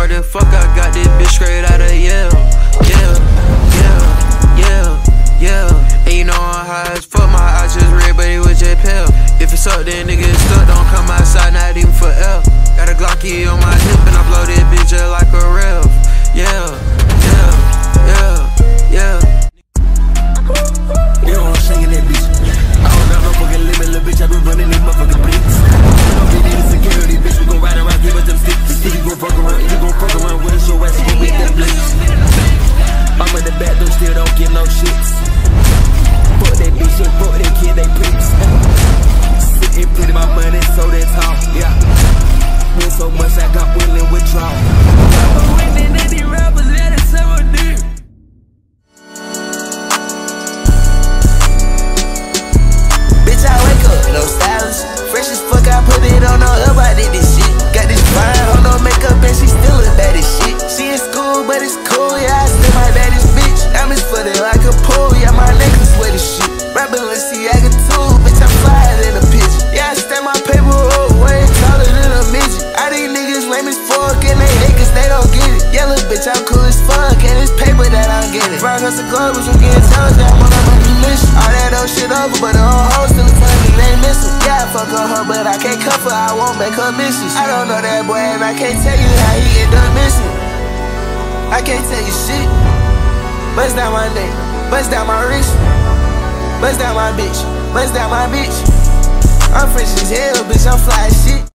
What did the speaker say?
smart as fuck, I got this bitch straight out of Yale. And you know I'm high as fuck, my eyes just red, but it was just pale. If it's up, then nigga it's stuck, don't come outside, not even for L. Got a Glocky on my hip, and I blow this bitch just like a rev. You know I'm shaking that bitch. I don't got no fucking limit, little bitch, I been running these motherfucking bricks. I'm getting in security, bitch, we gon' ride around, give us them sticks. If you gon' fuck around with us, your ass gon' beat them blicks. I'm in the bathroom, still don't get no shits. Fuck that bitch and fuck that kid, they pricks. Sitting pretty, my money so that tall, yeah. Win so much, I got willing withdrawal. I'm winning at these rappers, let it several deep. Bitch, I wake up, no stylish. Fresh as fuck, I put it on up, I did this shit. Got this fine, hold no makeup, and she still as bad as shit. She in school, but it's cool, yeah, I still my baddest bitch. I'm as footed like a pool, yeah, my necklace wet as shit. Rapping Balenciaga too, bitch, I'm flyer than a pigeon. Yeah, I stand my paper up way taller than a midget. All these niggas lame as fuck, and they hate cause they don't get it. Yeah, little bitch, I'm cool as fuck, and it's paper that I'm getting. Rock us a club, but you getting challenged, I'm on my mission. All that old shit over, but the whole hoe still a funny, they ain't missing. Yeah, I fuck on her, but I can't cuff her, I won't make her misses. I don't know that boy, and I can't tell you how he end up missing. I can't tell you shit. Bust down my neck, bust down my wrist, bust down my bitch, bust down my bitch. I'm fresh as hell, bitch, I'm fly as shit.